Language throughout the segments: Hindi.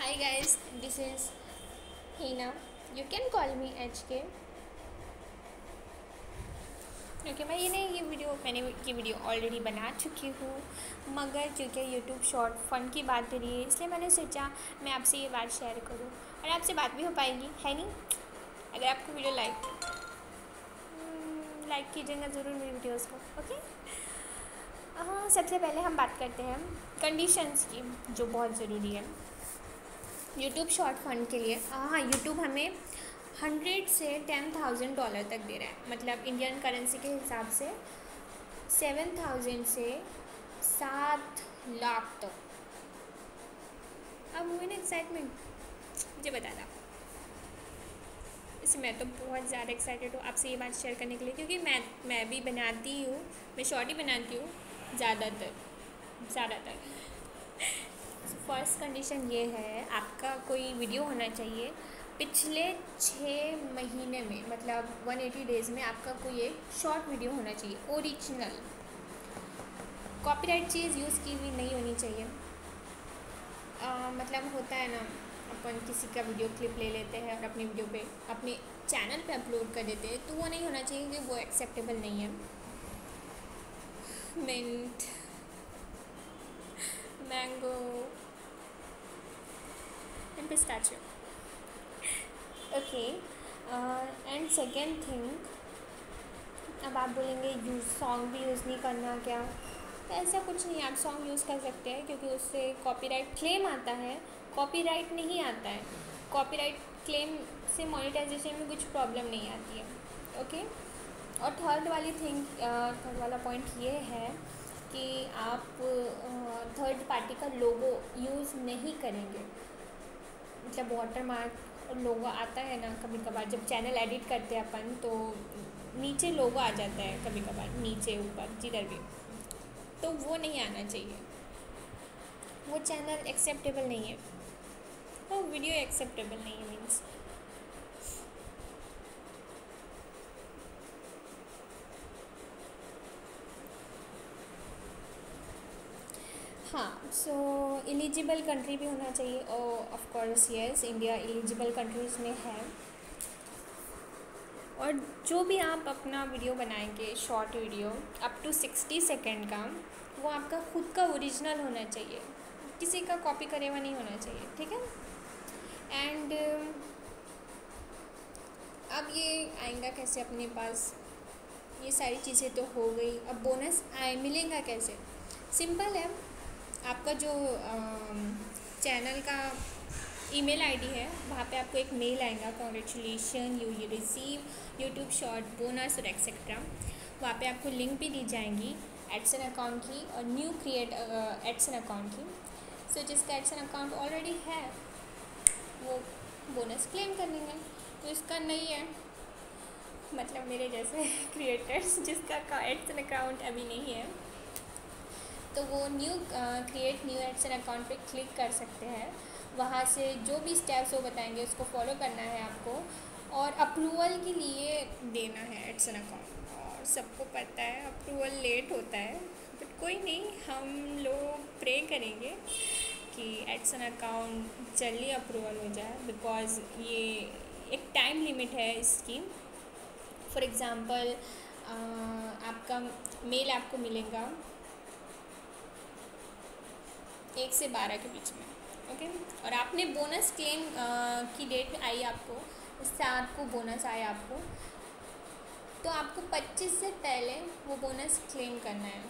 Hi guys, this is Hina. You can call me HK. क्योंकि मैंने ये वीडियो ऑलरेडी बना चुकी हूँ, मगर क्योंकि यूट्यूब शॉर्ट फन की बात हो रही है इसलिए मैंने सोचा मैं आपसे ये बात शेयर करूँ और आपसे बात भी हो पाएगी, है नहीं? अगर आपको वीडियो लाइक कीजिएगा ज़रूर मेरी वीडियोस को, ओके? हाँ, सबसे पहले हम बात करते हैं कंडीशंस की, जो बहुत ज़रूरी है यूट्यूब शॉर्ट फंड के लिए। हाँ, यूट्यूब हमें 100 से $10,000 तक दे रहा है, मतलब इंडियन करेंसी के हिसाब से 7,000 से 7 लाख तक। अब हुई ना एक्साइटमेंट, मुझे बता था इससे मैं तो बहुत ज़्यादा एक्साइटेड हूँ आपसे ये बात शेयर करने के लिए, क्योंकि मैं भी बनाती हूँ, मैं शॉर्ट ही बनाती हूँ ज़्यादातर। फर्स्ट कंडीशन ये है, आपका कोई वीडियो होना चाहिए पिछले 6 महीने में, मतलब 180 डेज़ में आपका कोई एक शॉर्ट वीडियो होना चाहिए, ओरिजिनल। कॉपीराइट चीज़ यूज़ की हुई नहीं होनी चाहिए। मतलब होता है ना, अपन किसी का वीडियो क्लिप ले लेते हैं और अपनी वीडियो पे अपने चैनल पे अपलोड कर देते हैं, तो वो नहीं होना चाहिए, क्योंकि वो एक्सेप्टेबल नहीं है। Mint, mango and pistachio, okay. And second thing, अब आप बोलेंगे यूज़ सॉन्ग भी यूज़ नहीं करना क्या? तो ऐसा कुछ नहीं, आप सॉन्ग यूज़ कर सकते हैं, क्योंकि उससे कॉपीराइट क्लेम आता है, कॉपीराइट नहीं आता है। कॉपीराइट क्लेम से मोनेटाइजेशन में कुछ प्रॉब्लम नहीं आती है, ओके। और थर्ड वाला पॉइंट ये है कि आप थर्ड पार्टी का लोगो यूज़ नहीं करेंगे, मतलब वाटरमार्क लोगो आता है ना कभी कभार, जब चैनल एडिट करते हैं अपन तो नीचे लोगो आ जाता है कभी कभार, नीचे ऊपर जिधर भी, तो वो नहीं आना चाहिए, वो चैनल एक्सेप्टेबल नहीं है, वो वीडियो एक्सेप्टेबल नहीं है मीन्स। हाँ, सो एलिजिबल कंट्री भी होना चाहिए, और of course yes, India eligible countries में है। और जो भी आप अपना वीडियो बनाएंगे, short video up to 60 second का, वो आपका खुद का ओरिजिनल होना चाहिए, किसी का कॉपी करे हुआ नहीं होना चाहिए, ठीक है? एंड अब ये आएगा कैसे अपने पास, ये सारी चीज़ें तो हो गई, अब बोनस मिलेगा कैसे? सिंपल है, आपका जो चैनल का ईमेल आईडी है, वहाँ पे आपको एक मेल आएगा, congratulation you receive YouTube short bonus और एक्सेट्रा। वहाँ पे आपको लिंक भी दी जाएंगी एडसन अकाउंट की और न्यू क्रिएट एडसन अकाउंट की। सो जिसका एडसन अकाउंट ऑलरेडी है वो बोनस क्लेम कर लेंगे, तो इसका नहीं है, मतलब मेरे जैसे क्रिएटर्स जिसका एडसन अकाउंट अभी नहीं है, तो वो क्रिएट न्यू एडसन अकाउंट पे क्लिक कर सकते हैं। वहाँ से जो भी स्टेप्स वो बताएंगे उसको फॉलो करना है आपको, और अप्रूवल के लिए देना है एडसन अकाउंट। और सबको पता है अप्रूवल लेट होता है, बट कोई नहीं, हम लोग प्रे करेंगे कि एडसन अकाउंट जल्दी अप्रूवल हो जाए, बिकॉज़ ये एक टाइम लिमिट है इसकी। फॉर एग्ज़ाम्पल आपका मेल आपको मिलेगा 1 से 12 के बीच में, ओके। और आपने बोनस क्लेम की डेट आई आपको, 7 को बोनस आया आपको, तो आपको 25 से पहले वो बोनस क्लेम करना है।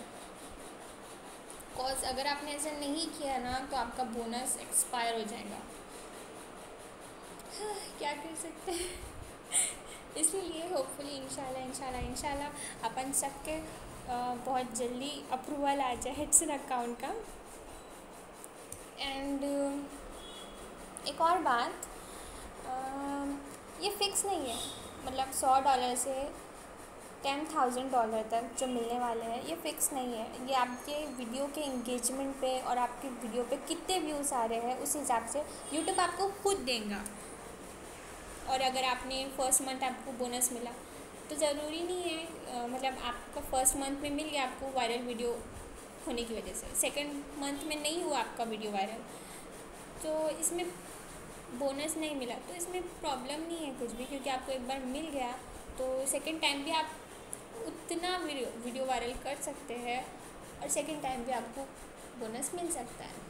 कॉज अगर आपने ऐसा नहीं किया ना तो आपका बोनस एक्सपायर हो जाएगा। क्या कर सकते हैं इसलिए होपफुली इंशाल्लाह अपन सबके बहुत जल्दी अप्रूवल आ जाए एडसन अकाउंट का। एंड एक और बात, ये फ़िक्स नहीं है, मतलब $100 से $10,000 तक जो मिलने वाले हैं ये फ़िक्स नहीं है, ये आपके वीडियो के इंगेजमेंट पे और आपके वीडियो पे कितने व्यूज़ आ रहे हैं उस हिसाब से यूट्यूब आपको खुद देगा। और अगर आपने फर्स्ट मंथ आपको बोनस मिला तो ज़रूरी नहीं है, मतलब आपका फर्स्ट मंथ में मिल गया आपको वायरल वीडियो होने की वजह से, सेकंड मंथ में नहीं हुआ आपका वीडियो वायरल, तो इसमें बोनस नहीं मिला तो इसमें प्रॉब्लम नहीं है कुछ भी, क्योंकि आपको एक बार मिल गया तो सेकंड टाइम भी आप उतना वीडियो वायरल कर सकते हैं और सेकंड टाइम भी आपको बोनस मिल सकता है।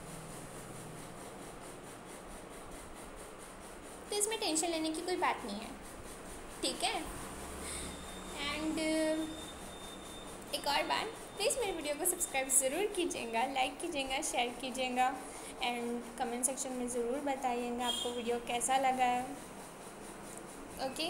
तो इसमें टेंशन लेने की कोई बात नहीं है, ठीक है। एंड एक और बात, प्लीज़ मेरे वीडियो को सब्सक्राइब ज़रूर कीजिएगा, लाइक कीजिएगा, शेयर कीजिएगा एंड कमेंट सेक्शन में ज़रूर बताइएगा आपको वीडियो कैसा लगा है। Okay,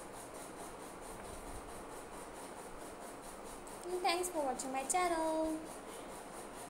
thanks for watching my channel.